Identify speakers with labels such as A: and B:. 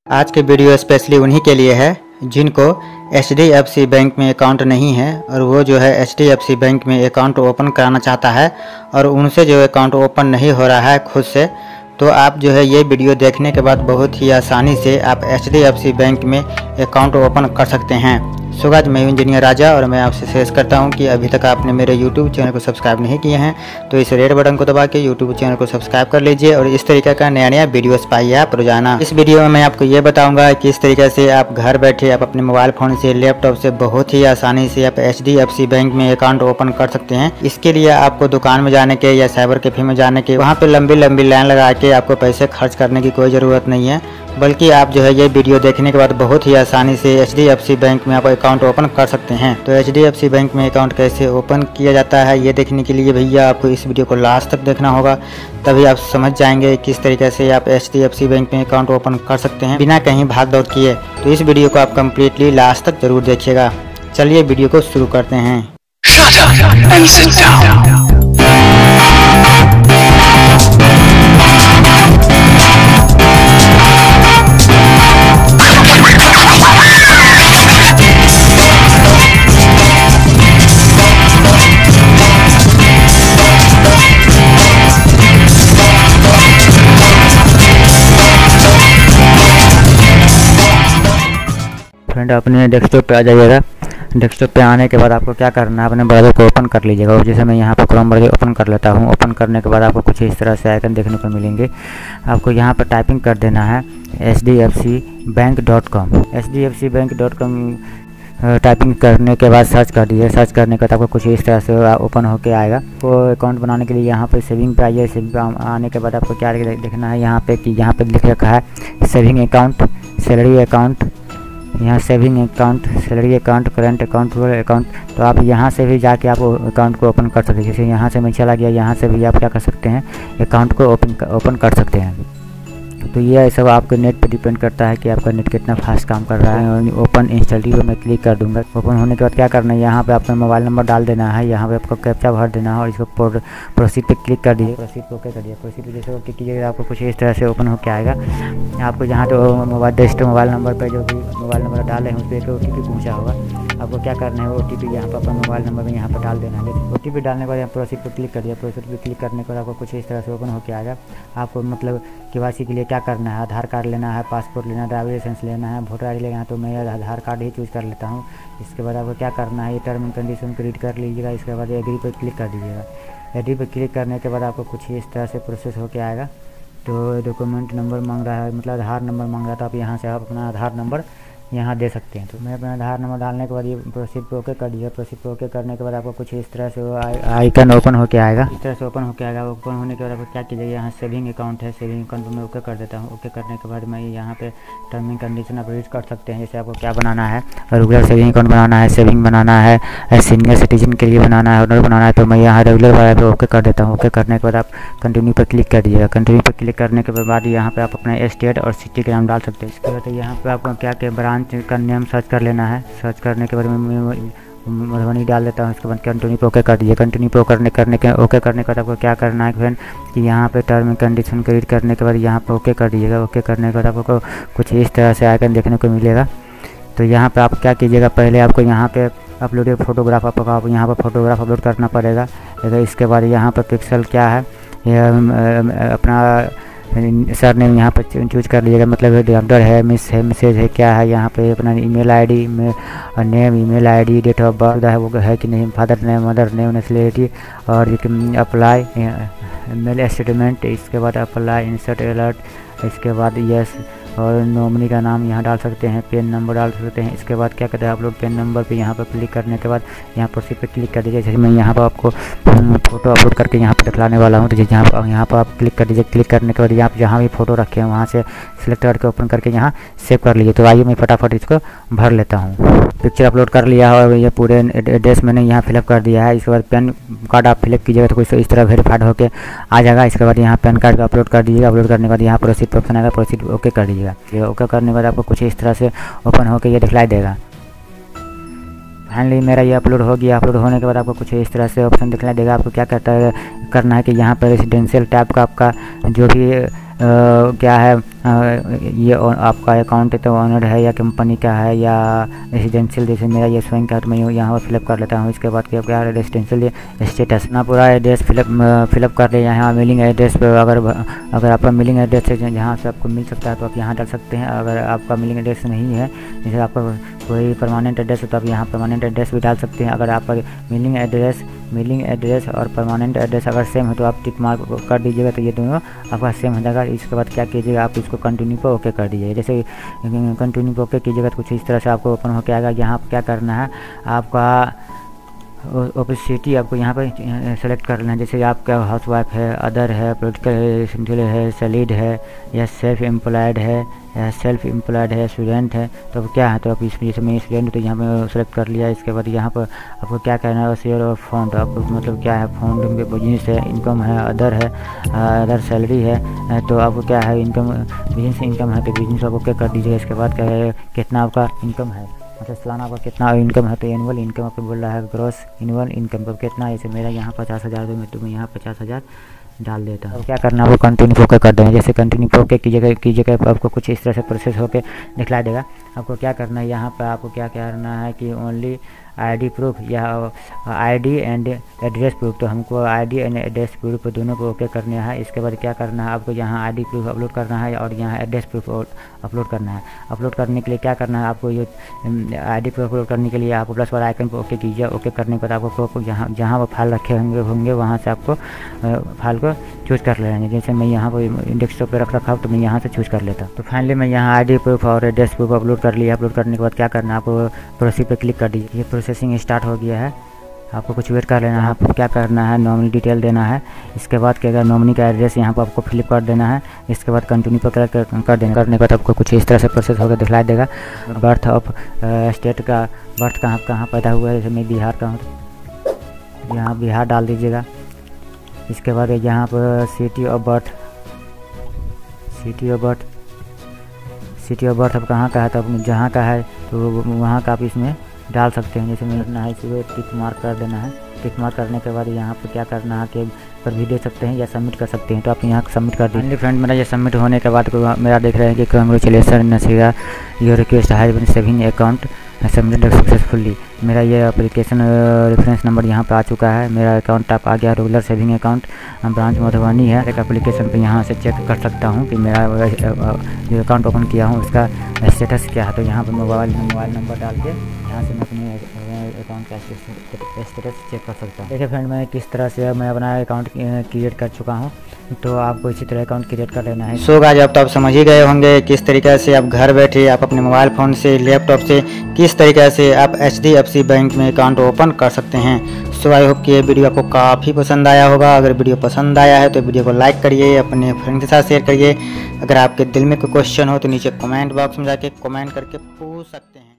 A: आज के video specially उन्हीं के लिए है जिनको HDFC बैंक में अकाउंट नहीं है और वो जो है HDFC बैंक में अकाउंट ओपन कराना चाहता है और उनसे जो अकाउंट ओपन नहीं हो रहा है खुद से। तो आप जो है ये वीडियो देखने के बाद बहुत ही आसानी से आप HDFC बैंक में अकाउंट ओपन कर सकते हैं। सो गाइस, मैं इंजीनियर राजा और मैं आपसे सजेस्ट करता हूं कि अभी तक आपने मेरे YouTube चैनल को सब्सक्राइब नहीं किए हैं तो इस रेड बटन को दबा के YouTube चैनल को सब्सक्राइब कर लीजिए और इस तरीके का नया नया वीडियोस पाइए आप रोजाना। इस वीडियो में मैं आपको ये बताऊंगा कि किस तरीके से आप घर बैठे आप अपने मोबाइल फ़ोन से लैपटॉप से बहुत ही आसानी से आप HDFC बैंक में अकाउंट ओपन कर सकते हैं। इसके लिए आपको दुकान में जाने के या साइबर कैफे में जाने के वहाँ पे लंबी लंबी लाइन लगा के आपको पैसे खर्च करने की कोई ज़रूरत नहीं है, बल्कि आप जो है ये वीडियो देखने के बाद बहुत ही आसानी से HDFC बैंक में आप अकाउंट ओपन कर सकते हैं। तो HDFC बैंक में अकाउंट कैसे ओपन किया जाता है ये देखने के लिए भैया आपको इस वीडियो को लास्ट तक देखना होगा, तभी आप समझ जाएंगे किस तरीके से आप HDFC बैंक में अकाउंट ओपन कर सकते हैं बिना कहीं भाग दौड़ किए। तो इस वीडियो को आप कम्प्लीटली लास्ट तक जरूर देखिएगा। चलिए वीडियो को शुरू करते हैं। फ्रेंड, अपने डेस्कटॉप पे आ जाइएगा। डेस्कटॉप पे आने के बाद आपको क्या करना है, अपने ब्राउज़र को ओपन कर लीजिएगा। और जैसे मैं यहाँ पे क्रोम ब्राउज़र ओपन कर लेता हूँ। ओपन करने के बाद आपको कुछ इस तरह से आइकन देखने को मिलेंगे। आपको यहाँ पर टाइपिंग कर देना है hdfcbank.com। hdfcbank.com टाइपिंग करने के बाद सर्च कर दीजिए। सर्च करने के बाद आपको कुछ इस तरह से ओपन होके आएगा। तो अकाउंट बनाने के लिए यहाँ पर सेविंग पे आइए। सेविंग पे आने के बाद आपको क्या देखना है, यहाँ पे कि यहाँ पे लिख रखा है सेविंग अकाउंट, सैलरी अकाउंट, यहाँ saving account, salary account, current account, rural account. तो आप यहाँ से भी जाके आप अकाउंट को ओपन कर सकते हैं। जैसे यहाँ से मैं चला गया, यहाँ से भी आप क्या कर सकते हैं, अकाउंट को ओपन कर सकते हैं। तो ये सब आपके नेट पे डिपेंड करता है कि आपका नेट कितना फास्ट काम कर रहा है। ओपन इंस्टॉलिटी पे मैं क्लिक कर दूंगा। ओपन होने के बाद क्या करना है, यहाँ पे आपका मोबाइल नंबर डाल देना है, यहाँ पे आपको कैप्चा भर देना है और इसको प्रोसीड पे क्लिक कर दीजिए। प्रोसीड पे ओके कर दिया। प्रोसीड पे जैसे ओके कीजिएगा आपको कुछ इस तरह से ओपन होकर आएगा। आपको जहाँ तो मोबाइल रजिस्टर मोबाइल नंबर पर जो भी मोबाइल नंबर डाले हैं उस पर एक OTP पहुँचा होगा। आपको क्या करना है, OTP यहाँ पर अपना मोबाइल नंबर में यहाँ पर डाल देना है। OTP डालने के बाद यहाँ प्रोसीड पर क्लिक कर दिया। प्रोसीड पर क्लिक करने के बाद आपको कुछ इस तरह से ओपन होकर आएगा। आपको मतलब KYC के लिए क्या करना है, आधार कार्ड लेना है, पासपोर्ट लेना है, ड्राइविंग लाइसेंस लेना है, वोटर ID लेना है। तो मैं आधार कार्ड ही चूज़ कर लेता हूँ। इसके बाद आपको क्या करना है, ये टर्म एंड कंडीशन को रीड कर लीजिएगा। इसके बाद एग्री पर क्लिक कर दीजिएगा। एग्री पर क्लिक करने के बाद आपको कुछ इस तरह से प्रोसेस होकर आएगा। तो डॉक्यूमेंट नंबर मांग रहा है, मतलब आधार नंबर मांग रहा है। तो आप यहाँ से आप अपना आधार नंबर यहाँ दे सकते हैं। तो मैं अपना आधार नंबर डालने के बाद ये प्रोसीड पे ओके कर दिया। प्रोसीड पे ओके करने के बाद आपको कुछ इस तरह से आइकन ओपन होके आएगा। इस तरह से ओपन होके आएगा। ओपन होने के बाद आपको क्या कीजिएगा, यहाँ सेविंग अकाउंट है, सेविंग अकाउंट में ओके कर देता हूँ। ओके करने के बाद मैं यहाँ पे टर्म एंड कंडीशन आप रीड कर सकते हैं। जैसे आपको क्या बनाना है, रेगुलर सेविंग अकाउंट बनाना है, सेविंग बनाना है, सीनियर सिटीजन के लिए बनाना है, ऑनर बनाना है। तो मैं यहाँ रेगुलर वाला पे ओके कर देता हूँ। ओके करने के बाद आप कंटिन्यू पर क्लिक कर दीजिएगा। कंटिन्यू पर क्लिक करने के बाद यहाँ पे आप अपना स्टेट और सिटी का नाम डाल सकते हैं। इसके बाद यहाँ पे आपको क्या क्या ब्रांच का नेम सर्च कर लेना है। सर्च करने के बाद मैं मधुबनी डाल देता हूँ। उसके बाद कंटिन्यू पे ओके कर दीजिए। कंटिन्यू पे ओके करने के बाद आपको क्या करना है फ्रेंड कि यहाँ पे टर्म एंड कंडीशन को रीड करने के बाद यहाँ पे ओके कर दीजिएगा। ओके करने के बाद आपको कुछ इस तरह से आइकन देखने को मिलेगा। तो यहाँ पे आप क्या कीजिएगा, पहले आपको यहाँ पे अपलोड फोटोग्राफ आपको यहाँ पर फोटोग्राफ अपलोड करना पड़ेगा। इसके बाद यहाँ पर पिक्सल क्या है, यह अपना सर नेम यहाँ पर चूज कर लीजिएगा। मतलब डॉक्टर है, मिस है, मिसेज है, क्या है। यहाँ पे अपना ईमेल आईडी में name, email ID, date of birth है वो है कि नहीं, father name, mother name, nationality और अप्लाई मेल स्टेटमेंट। इसके बाद अप्लाई इंसर्ट अलर्ट। इसके बाद यस और नॉमिनी का नाम यहाँ डाल सकते हैं, पेन नंबर डाल सकते हैं। इसके बाद क्या कहते हैं, अपलोड पेन नंबर पे यहाँ पर क्लिक करने के बाद यहाँ प्रोसीड पे क्लिक कर दीजिए। जैसे मैं यहाँ पर आपको फ़ोटो अपलोड करके यहाँ पर दिखलाने वाला हूँ। तो यहाँ पर आप क्लिक कर दीजिए। क्लिक करने के बाद यहाँ पर जहाँ भी फ़ोटो रखे हैं वहाँ से सिलेक्ट करके ओपन करके यहाँ सेव कर लीजिए। तो आइए मैं फटाफट इसको भर लेता हूँ। पिक्चर अपलोड कर लिया है और ये पूरे एड्रेस मैंने यहाँ फिलअप कर दिया है। इसके बाद पैन कार्ड आप फिलअप कीजिएगा तो कुछ इस तरह वेरीफाइड होकर आ जाएगा। इसके बाद यहाँ पैन कार्ड का अपलोड कर दीजिएगा। अपलोड करने के बाद यहाँ प्रोसीड पर ऑप्शन आएगा, प्रोसीड ओके कर दीजिएगा। ओके करने के बाद आपको कुछ इस तरह से ओपन होकर ये दिखलाई देगा। फाइनली मेरा ये अपलोड हो गया। अपलोड होने के बाद आपको कुछ इस तरह से ऑप्शन दिखलाई देगा। आपको क्या करना है कि यहाँ पर रेसिडेंशियल टैब का आपका जो भी क्या है ये आपका अकाउंट तो ऑनर है या कंपनी का है या रेजिडेंशियल, जैसे मेरा ये स्वयं का, तो मैं यहाँ पर फिलअप कर लेता हूँ। इसके बाद क्या रेजिडेंशियल स्टेटस ना पूरा एड्रेस फिलअप कर ले। यहाँ मेलिंग एड्रेस पर अगर आपका मेलिंग एड्रेस है जहाँ से आपको मिल सकता है तो आप यहाँ डाल सकते हैं। अगर आपका मेलिंग एड्रेस नहीं है, जैसे आपका कोई परमानेंट एड्रेस है तो आप यहाँ परमानेंट एड्रेस भी डाल सकते हैं। अगर आपका मेलिंग एड्रेस और परमानेंट एड्रेस अगर सेम है तो आप टिक मार्क कर दीजिएगा, तो ये दोनों आपका सेम हो जाएगा। इसके बाद क्या कीजिएगा, आप इसको कंटिन्यू पर ओके कर दीजिएगा। जैसे कंटिन्यू पर ओके कीजिएगा तो कुछ इस तरह से आपको ओपन होकर आएगा। यहाँ पर क्या करना है, आपका ओपेसिटी आपको यहाँ पर सेलेक्ट कर लेना है। जैसे आपका हाउस वाइफ है, अदर है, पोलिटिकल सिंपल है, सैलरीड है या सेल्फ एम्प्लॉयड है स्टूडेंट है, तो क्या है, तो आप इसमें जैसे मैं स्टूडेंट तो यहाँ पर सेलेक्ट कर लिया। इसके बाद यहाँ पर आपको क्या कहना है, शेयर और फंड, आपको मतलब क्या है, फंड बिजनेस है, इनकम है, अदर सैलरी है, तो आपको क्या है, इनकम बिजनेस इनकम है तो बिजनेस आपको क्या कर दीजिएगा। इसके बाद क्या है, कितना आपका इनकम है, मतलब सालाना आपका कितना इनकम है, तो एनुअल इनकम आपको बोल रहा है, ग्रॉस एनुअल इनकम पर कितना है। जैसे मेरा यहाँ 50,000 तो मैं यहाँ 50,000 डाल देता हूँ। क्या करना है, वो कंटिन्यू फोके कर देंगे। जैसे कंटिन्यू फोके कीजिएगा आपको कुछ इस तरह से प्रोसेस होकर दिखला देगा। आपको क्या करना है, यहाँ पर आपको क्या करना है कि ओनली आईडी प्रूफ या आईडी एंड एड्रेस प्रूफ, तो हमको आईडी एंड एड्रेस प्रूफ दोनों को ओके करना है। इसके बाद क्या करना है, आपको यहाँ आईडी प्रूफ अपलोड करना है और यहाँ एड्रेस प्रूफ अपलोड करना है। अपलोड करने के लिए क्या करना है, आपको ये आईडी प्रूफ अपलोड करने के लिए आपको प्लस वाला आइकन पर ओके कीजिए। ओके करने के बाद आपको जहाँ वो फाइल रखे होंगे वहाँ से आपको फाइल को चूज़ कर लेना है। जैसे मैं यहाँ पर डेस्कटॉप पे रखा हूँ तो मैं यहाँ से चूज़ कर लेता हूँ। तो फाइनली मैं यहाँ आईडी प्रूफ और एड्रेस प्रूफ अपलोड कर लिया। अपलोड करने के बाद क्या करना है, आपको प्रोसीड पे क्लिक कर दीजिए। ये प्रोसेसिंग स्टार्ट हो गया है, आपको कुछ वेट कर लेना है। आपको क्या करना है, नॉमिनी डिटेल देना है। इसके बाद क्या नॉमिनी का एड्रेस यहाँ पर आपको फिलअप कर देना है। इसके बाद कंटिन्यू पर कर देना। करने के बाद आपको कुछ इस तरह से प्रोसेस होकर दिखलाई देगा। बर्थ ऑफ स्टेट का, बर्थ कहाँ पैदा हुआ है, जैसे मैं बिहार का हूँ, यहाँ बिहार डाल दीजिएगा। इसके बाद यहाँ पर सिटी ऑफ बर्थ अब कहाँ का है, तो जहाँ का है तो वहाँ का आप इसमें डाल सकते हैं। जैसे मेरा है इसी को टिक मार्क कर देना है। टिक मार्क करने के बाद यहाँ पर क्या करना है कि पर भी दे सकते हैं या सबमिट कर सकते हैं, तो आप यहाँ सबमिट कर दीजिए। फ्रेंड मेरा ये सबमिट होने के बाद मेरा देख रहे हैं कि congratulations Nasira, your request has been saving account submitted successfully. मेरा ये एप्लीकेशन रेफरेंस नंबर यहाँ पे आ चुका है। मेरा अकाउंट टाइप आ गया regular saving account, branch Madhubani है। एक एप्लीकेशन पे यहाँ से चेक कर सकता हूँ कि मेरा जो अकाउंट ओपन किया हूँ उसका स्टेटस क्या है। तो यहाँ पर मोबाइल नंबर डाल के यहाँ से मैं अपने अकाउंट का स्टेटस चेक कर सकता हूँ। देखिए फ्रेंड, मैं किस तरह से मैं अपना अकाउंट क्रिएट कर चुका हूँ, तो आपको इसी तरह अकाउंट क्रिएट कर लेना है।
B: सो गाइस, अब तो आप समझ ही गए होंगे किस तरीके से आप घर बैठे आप अपने मोबाइल फ़ोन से, लैपटॉप से किस तरीके से आप HDFC बैंक में अकाउंट ओपन कर सकते हैं। सो आई होप कि ये वीडियो आपको काफ़ी पसंद आया होगा। अगर वीडियो पसंद आया है तो वीडियो को लाइक करिए, अपने फ्रेंड के साथ शेयर करिए। अगर आपके दिल में कोई क्वेश्चन हो तो नीचे कमेंट बॉक्स में जाके कमेंट करके पूछ सकते हैं।